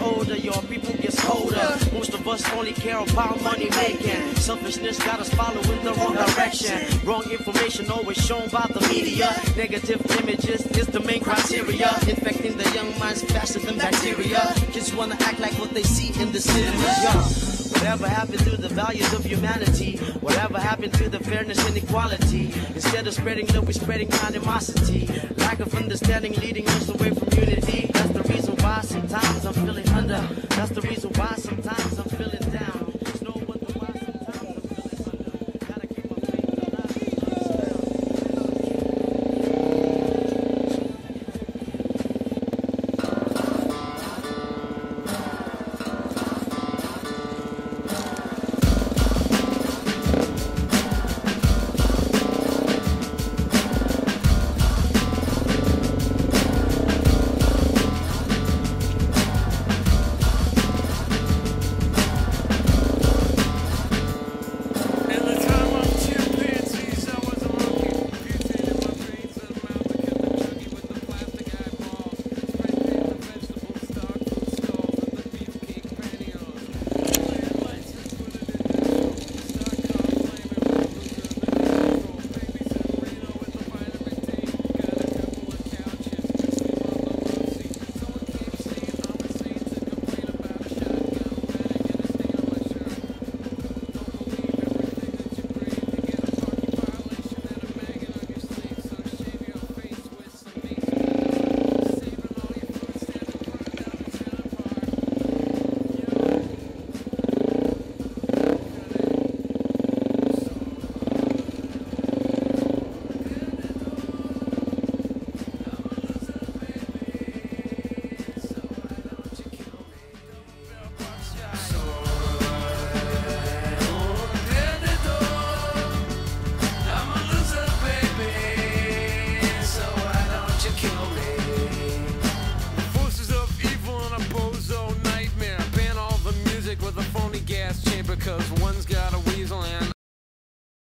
older, your people gets colder. Most of us only care about money making. Selfishness got us following the wrong direction. Wrong information always shown by the media. Negative images is the main criteria. Infecting the young minds faster than bacteria. Kids wanna act like what they see in the cinema. Whatever happened to the values of humanity? Whatever happened to the fairness and equality? Instead of spreading love, we're spreading animosity. Lack of understanding leading us away from unity. That's the reason why sometimes I'm feeling under. That's the reason why sometimes I'm feeling